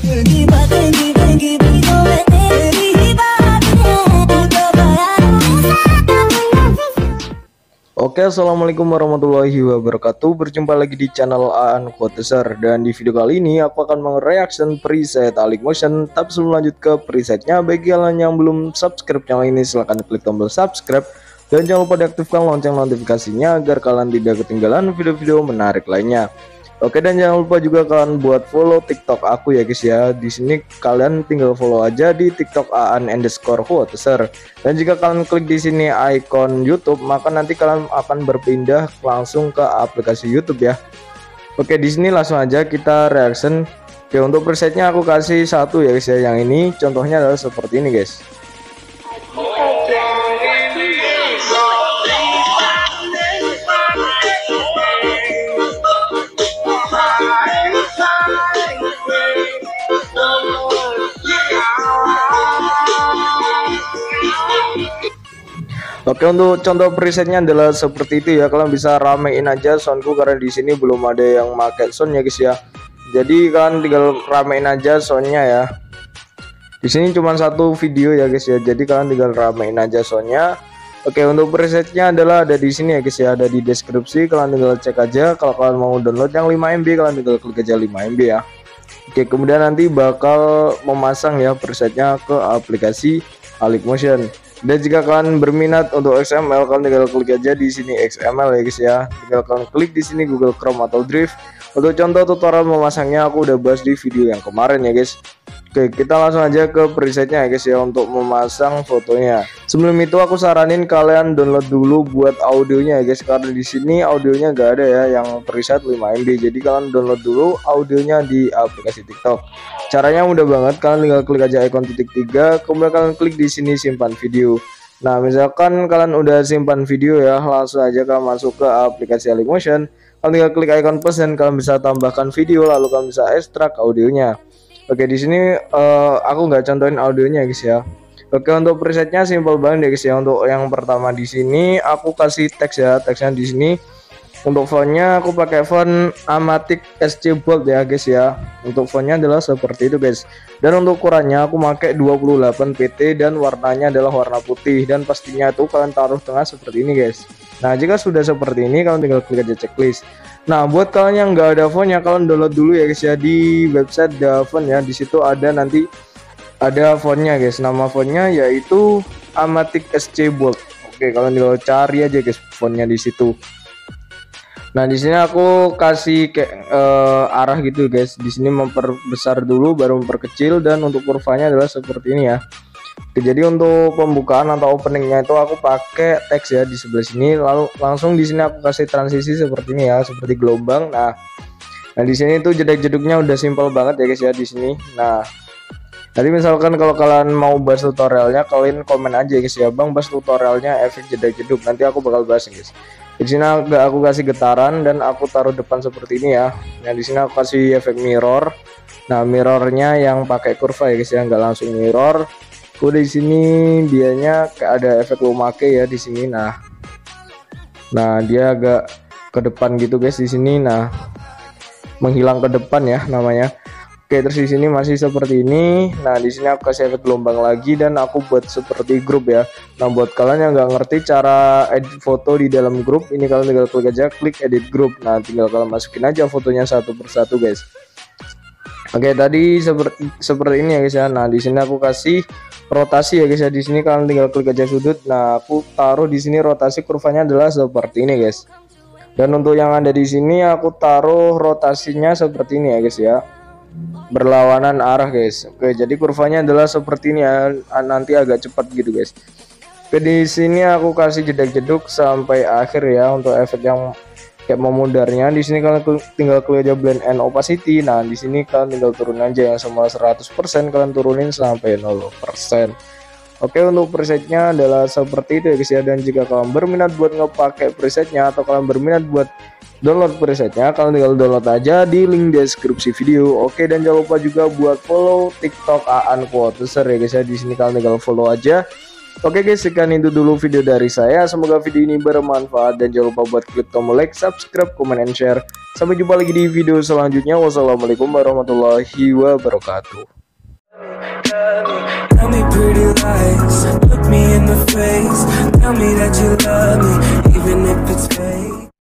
Oke, assalamualaikum warahmatullahi wabarakatuh. Berjumpa lagi di channel Aan Quoteser. Dan di video kali ini aku akan mereaction preset Alik Motion. Tapi sebelum lanjut ke presetnya, bagi kalian yang belum subscribe channel ini, silahkan klik tombol subscribe dan jangan lupa diaktifkan lonceng notifikasinya agar kalian tidak ketinggalan video-video menarik lainnya. Oke, dan jangan lupa juga kalian buat follow TikTok aku ya guys ya. Di sini kalian tinggal follow aja di TikTok aan_quoteser. Dan jika kalian klik di sini icon YouTube, maka nanti kalian akan berpindah langsung ke aplikasi YouTube ya. Oke, di sini langsung aja kita reaction. Oke, untuk presetnya aku kasih satu ya guys ya. Yang ini contohnya adalah seperti ini guys. Oke, untuk contoh presetnya adalah seperti itu ya. Kalian bisa ramein aja soundku karena di sini belum ada yang pakai sound ya guys ya. Jadi kalian tinggal ramein aja soundnya ya. Di sini cuma satu video ya guys ya. Jadi kalian tinggal ramein aja soundnya. Oke, untuk presetnya adalah ada di sini ya guys ya. Ada di deskripsi. Kalian tinggal cek aja. Kalau kalian mau download yang 5 MB, kalian tinggal klik aja 5 MB ya. Oke, kemudian nanti bakal memasang ya presetnya ke aplikasi Alik Motion. Dan jika kalian berminat untuk XML, kalian tinggal klik aja di sini XML ya guys ya. Tinggal kalian klik di sini Google Chrome atau Drive. Untuk contoh tutorial memasangnya aku udah bahas di video yang kemarin ya guys. Oke, kita langsung aja ke presetnya ya guys ya untuk memasang fotonya. Sebelum itu aku saranin kalian download dulu buat audionya ya guys, karena di sini audionya gak ada ya yang preset 5 MB. Jadi kalian download dulu audionya di aplikasi TikTok. Caranya mudah banget, kalian tinggal klik aja ikon titik 3, kemudian kalian klik di sini simpan video. Nah, misalkan kalian udah simpan video ya, langsung aja kalian masuk ke aplikasi Alik Motion. Kalian tinggal klik icon plus dan kalian bisa tambahkan video, lalu kalian bisa ekstrak audionya. Oke, di sini aku nggak contohin audionya guys ya. Oke, untuk presetnya simple banget ya guys ya. Untuk yang pertama di sini aku kasih teks ya, teksnya di sini. Untuk fontnya aku pakai font Amatic SC Bold ya guys ya. Untuk fontnya adalah seperti itu guys. Dan untuk ukurannya aku pakai 28 pt dan warnanya adalah warna putih, dan pastinya itu kalian taruh tengah seperti ini guys. Nah, jika sudah seperti ini kalian tinggal klik aja checklist. Nah, buat kalian yang nggak ada fontnya, kalian download dulu ya guys ya di website Davon ya. Di situ ada nanti ada fontnya guys. Nama fontnya yaitu Amatic SC Bold. Oke, kalian tinggal cari aja guys fontnya di situ. Nah, di sini aku kasih kayak arah gitu guys. Di sini memperbesar dulu baru memperkecil, dan untuk kurvanya adalah seperti ini ya. Oke, jadi untuk pembukaan atau openingnya itu aku pakai teks ya di sebelah sini, lalu langsung di sini aku kasih transisi seperti ini ya, seperti gelombang. Nah di sini tuh jeduk-jeduknya udah simple banget ya guys ya di sini. Nah, jadi misalkan kalau kalian mau bahas tutorialnya, kalian komen aja guys ya, Bang bahas tutorialnya efek jeduk-jeduk, nanti aku bakal bahas guys. Di sini aku kasih getaran dan aku taruh depan seperti ini ya. Nah, di sini aku kasih efek mirror. Nah, mirrornya yang pakai kurva ya guys ya, nggak langsung mirror. Udah di sini dianya kayak ada efek lumake ya di sini. Nah, dia agak ke depan gitu guys di sini. Nah, menghilang ke depan ya namanya. Oke, terus di sini masih seperti ini. Nah, di sini aku kasih efek gelombang lagi dan aku buat seperti grup ya. Nah, buat kalian yang nggak ngerti cara edit foto di dalam grup, ini kalian tinggal klik aja klik edit grup. Nah, tinggal kalian masukin aja fotonya satu persatu guys. Oke, tadi seperti ini ya guys ya. Nah, di sini aku kasih rotasi ya guys ya. Di sini kalian tinggal klik aja sudut. Nah, aku taruh di sini rotasi kurvanya adalah seperti ini guys. Dan untuk yang ada di sini aku taruh rotasinya seperti ini ya guys ya. Berlawanan arah guys. Oke, jadi kurvanya adalah seperti ini ya. Nanti agak cepat gitu guys. Oke, di sini aku kasih jeduk-jeduk sampai akhir ya untuk efek yang kayak memudarnya. Di sini kalian tinggal klik aja blend and opacity. Nah, di sini kalian tinggal turun aja yang semula 100%, kalian turunin sampai 0%. Oke, untuk presetnya adalah seperti itu ya guys ya. Dan jika kalian berminat buat ngepakai presetnya atau kalian berminat buat download presetnya, kalian tinggal download aja di link deskripsi video. Oke, dan jangan lupa juga buat follow TikTok Aan Quoteser ya guys ya. Di sini kalian tinggal follow aja. Oke guys, sekian itu dulu video dari saya. Semoga video ini bermanfaat dan jangan lupa buat klik tombol like, subscribe, comment, and share. Sampai jumpa lagi di video selanjutnya. Wassalamualaikum warahmatullahi wabarakatuh. Tell me pretty lies, look me in the face, tell me that you love me, even if it's fake.